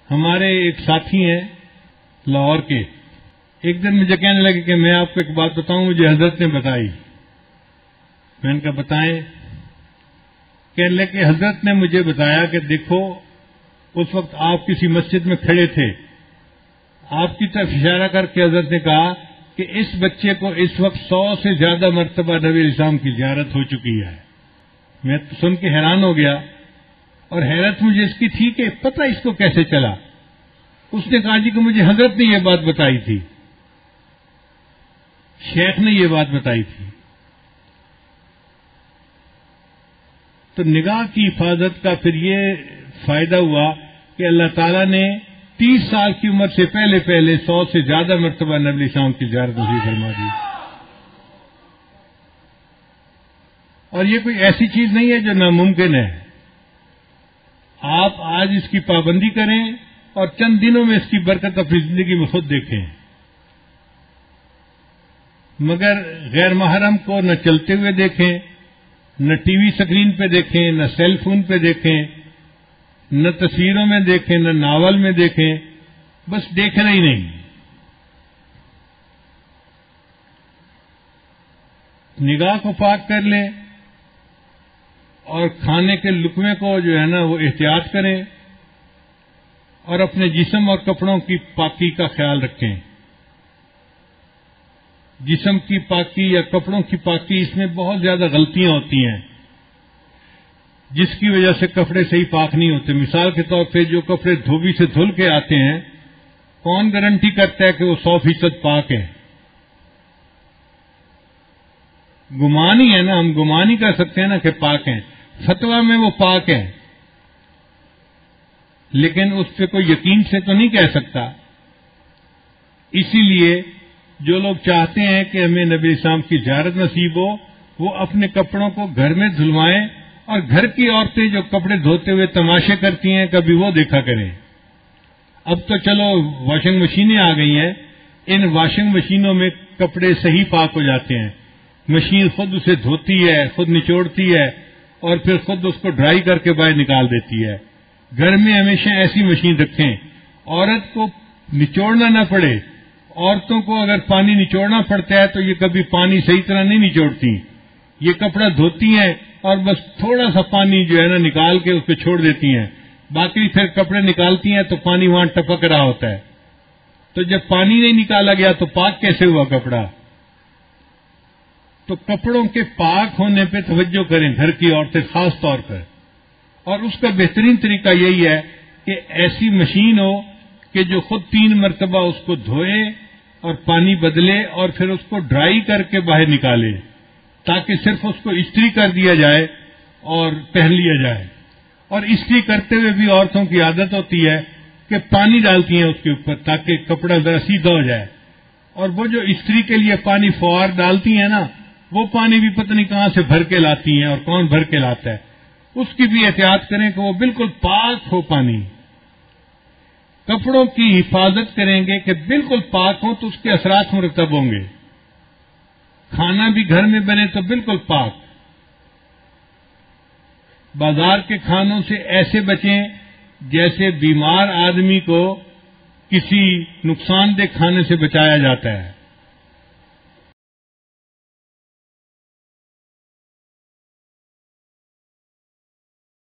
ہمارے ایک ساتھی ہیں لاہور کے، ایک دن مجھے کہنے لگے کہ میں آپ کو ایک بات بتاؤں، مجھے حضرت نے بتائی۔ میں نے کہا بتائیں۔ کہنے لگے کہ حضرت نے مجھے بتایا کہ دیکھو اس وقت آپ کسی مسجد میں کھڑے تھے، آپ کی طرف اشارہ کر کے حضرت نے کہا کہ اس بچے کو اس وقت 100 سے زیادہ مرتبہ نبی علیہ السلام کی زیارت ہو چکی ہے۔ میں سن کے حیران ہو گیا، اور حیرت مجھے اس کی تھی کہ پتہ اس کو کیسے چلا۔ اس نے کہا جی کہ مجھے حضرت نے یہ بات بتائی تھی، شیخ نے یہ بات بتائی تھی۔ تو نگاہ کی حفاظت کا پھر یہ فائدہ ہوا کہ اللہ تعالیٰ نے 30 سال کی عمر سے پہلے 100 سے زیادہ مرتبہ نبی علیہ السلام کی زیارت نصیب فرما دی۔ اور یہ کوئی ایسی چیز نہیں ہے جو ناممکن ہے۔ آپ آج اس کی پابندی کریں اور چند دنوں میں اس کی برکت اپنی زندگی میں خود دیکھیں۔ مگر غیر محرم کو نہ چلتے ہوئے دیکھیں، نہ ٹی وی اسکرین پہ دیکھیں، نہ سیل فون پہ دیکھیں، نہ تصویروں میں دیکھیں، نہ ناول میں دیکھیں، بس دیکھنا ہی نہیں۔ نگاہ کو پاک کر لیں اور کھانے کے لقمے کو جو ہے نا وہ احتیاط کریں، اور اپنے جسم اور کپڑوں کی پاکی کا خیال رکھیں۔ جسم کی پاکی یا کپڑوں کی پاکی، اس میں بہت زیادہ غلطیاں ہوتی ہیں جس کی وجہ سے کپڑے صحیح پاک نہیں ہوتے۔ مثال کے طور پہ جو کپڑے دھوبی سے دھل کے آتے ہیں، کون گارنٹی کرتا ہے کہ وہ 100% پاک ہے؟ گمان ہی ہے نا، ہم گمان ہی کر سکتے ہیں نا کہ پاک ہیں، فتویٰ میں وہ پاک ہے، لیکن اس پہ کوئی یقین سے تو نہیں کہہ سکتا۔ اسی لیے جو لوگ چاہتے ہیں کہ ہمیں نبی اسلام کی زیارت نصیب ہو، وہ اپنے کپڑوں کو گھر میں دھلوائیں، اور گھر کی عورتیں جو کپڑے دھوتے ہوئے تماشے کرتی ہیں کبھی وہ دیکھا کریں۔ اب تو چلو واشنگ مشینیں آ گئی ہیں، ان واشنگ مشینوں میں کپڑے صحیح پاک ہو جاتے ہیں، مشین خود اسے دھوتی ہے، خود نچوڑتی ہے، اور پھر خود اس کو ڈرائی کر کے باہر نکال دیتی ہے۔ گھر میں ہمیشہ ایسی مشین رکھیں، عورت کو نچوڑنا نہ پڑے۔ عورتوں کو اگر پانی نچوڑنا پڑتا ہے تو یہ کبھی پانی صحیح طرح نہیں نچوڑتی، یہ کپڑا دھوتی ہیں اور بس تھوڑا سا پانی جو ہے نا نکال کے اس پہ چھوڑ دیتی ہیں، باقی پھر کپڑے نکالتی ہیں تو پانی وہاں ٹپک رہا ہوتا ہے۔ تو جب پانی نہیں نکالا گیا تو پاک کیسے ہوا کپڑا؟ تو کپڑوں کے پاک ہونے پہ توجہ کریں گھر کی عورتیں خاص طور پر، اور اس کا بہترین طریقہ یہی ہے کہ ایسی مشین ہو کہ جو خود 3 مرتبہ اس کو دھوئے اور پانی بدلے اور پھر اس کو ڈرائی کر کے باہر نکالے، تاکہ صرف اس کو استری کر دیا جائے اور پہن لیا جائے۔ اور استری کرتے ہوئے بھی عورتوں کی عادت ہوتی ہے کہ پانی ڈالتی ہیں اس کے اوپر تاکہ کپڑا ذرا سیدھا ہو جائے، اور وہ جو استری کے لیے پانی فوار ڈالتی ہیں نا، وہ پانی بھی پتہ نہیں کہاں سے بھر کے لاتی ہیں، اور کون بھر کے لاتا ہے، اس کی بھی احتیاط کریں کہ وہ بالکل پاک ہو پانی۔ کپڑوں کی حفاظت کریں گے کہ بالکل پاک ہوں تو اس کے اثرات مرتب ہوں گے۔ کھانا بھی گھر میں بنے تو بالکل پاک۔ بازار کے کھانوں سے ایسے بچیں جیسے بیمار آدمی کو کسی نقصان دہ کھانے سے بچایا جاتا ہے۔